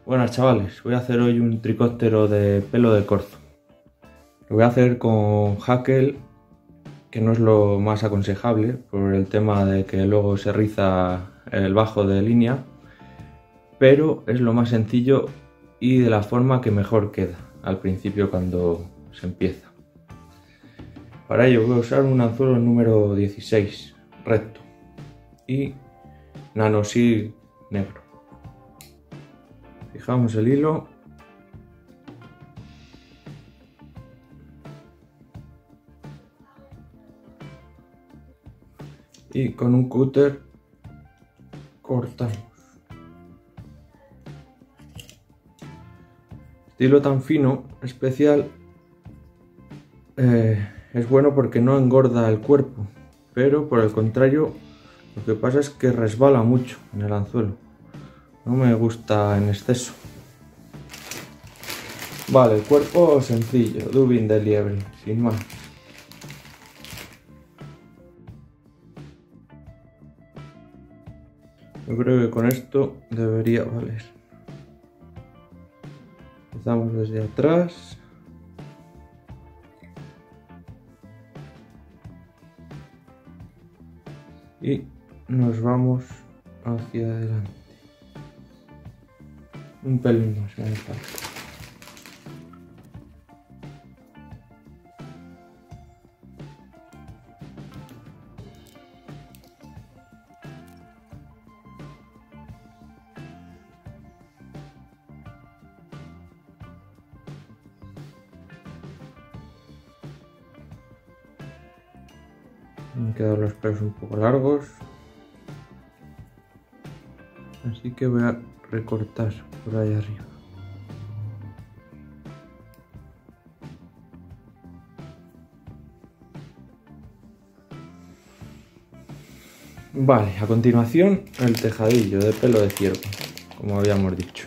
Buenas chavales, voy a hacer hoy un tricóptero de pelo de corzo. Lo voy a hacer con Hackle, que no es lo más aconsejable por el tema de que luego se riza el bajo de línea, pero es lo más sencillo y de la forma que mejor queda al principio cuando se empieza. Para ello voy a usar un anzuelo número 16 recto y nanosil negro. Fijamos el hilo y con un cúter cortamos. Este hilo tan fino, especial, es bueno porque no engorda el cuerpo, pero por el contrario lo que pasa es que resbala mucho en el anzuelo. No me gusta en exceso. Vale, el cuerpo sencillo, dubin de liebre, sin más. Yo creo que con esto debería valer. Empezamos desde atrás. Y nos vamos hacia adelante. Un pelín más me falta. Me han quedado los pelos un poco largos, así que voy a recortar por ahí arriba. Vale, a continuación el tejadillo de pelo de ciervo, como habíamos dicho.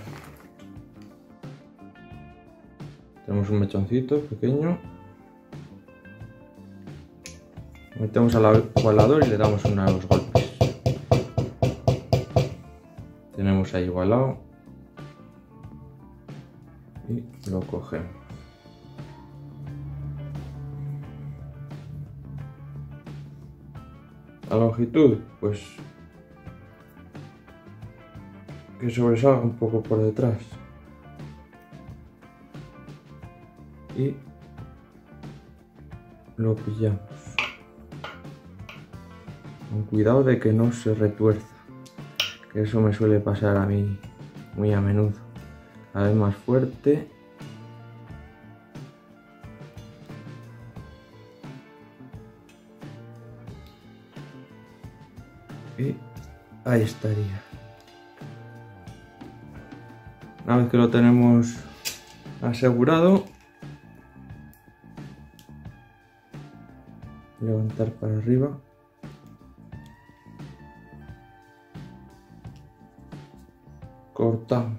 Tenemos un mechoncito pequeño. Metemos al igualador y le damos unos golpes. Tenemos ahí igualado y lo cogemos. La longitud, pues que sobresalga un poco por detrás y lo pillamos. Con cuidado de que no se retuerza, que eso me suele pasar a mí muy a menudo. Cada vez más fuerte. Y ahí estaría. Una vez que lo tenemos asegurado, levantar para arriba. Cortamos.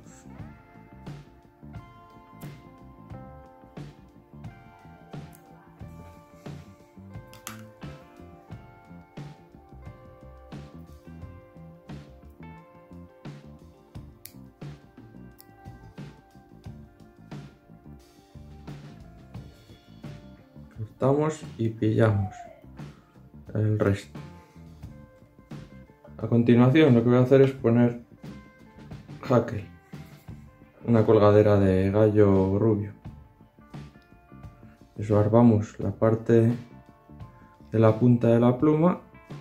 Cortamos y pillamos el resto. A continuación lo que voy a hacer es poner Hackle, una colgadera de gallo rubio. Desbarbamos la parte de la punta de la pluma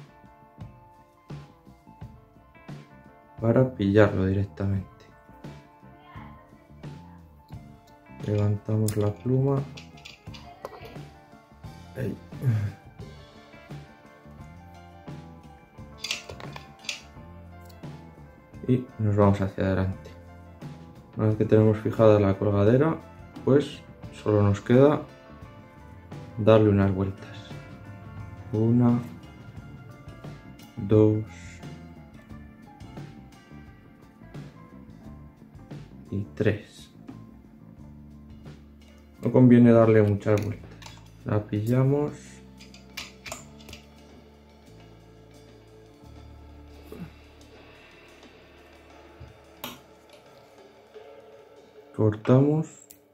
para pillarlo directamente. Levantamos la pluma. Ahí. Y nos vamos hacia adelante. Una vez que tenemos fijada la colgadera, pues solo nos queda darle unas vueltas. 1, 2 y 3. No conviene darle muchas vueltas. La pillamos. cortamos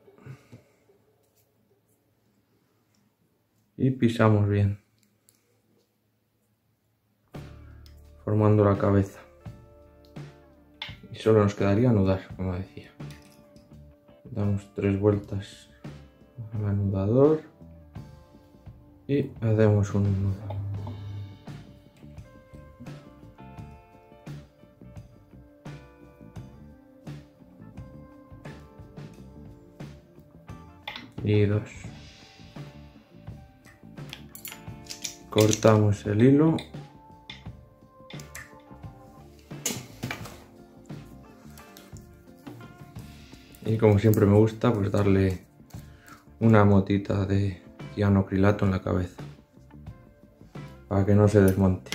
y pisamos bien, formando la cabeza. Y solo nos quedaría anudar, como decía. Damos 3 vueltas al anudador y hacemos un nudo. Y 2. Cortamos el hilo. Y como siempre me gusta, pues darle una motita de cianocrilato en la cabeza para que no se desmonte.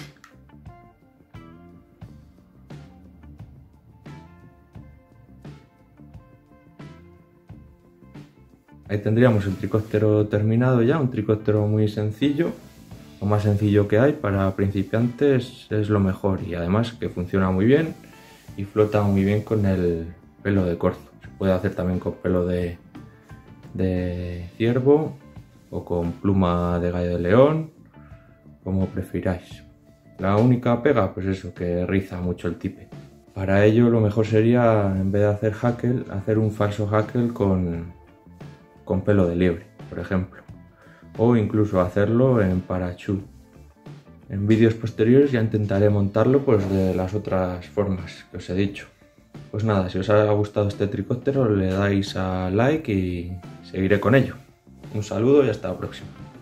Ahí tendríamos el tricóptero terminado ya, un tricóptero muy sencillo, lo más sencillo que hay para principiantes, es lo mejor, y además que funciona muy bien y flota muy bien con el pelo de corzo. Se puede hacer también con pelo de ciervo o con pluma de gallo de león, como prefiráis. La única pega, pues eso, que riza mucho el tipe. Para ello lo mejor sería, en vez de hacer hackle, hacer un falso hackle con pelo de liebre, por ejemplo, o incluso hacerlo en parachute. En vídeos posteriores ya intentaré montarlo pues de las otras formas que os he dicho. Pues nada, si os ha gustado este tricóptero le dais a like y seguiré con ello. Un saludo y hasta la próxima.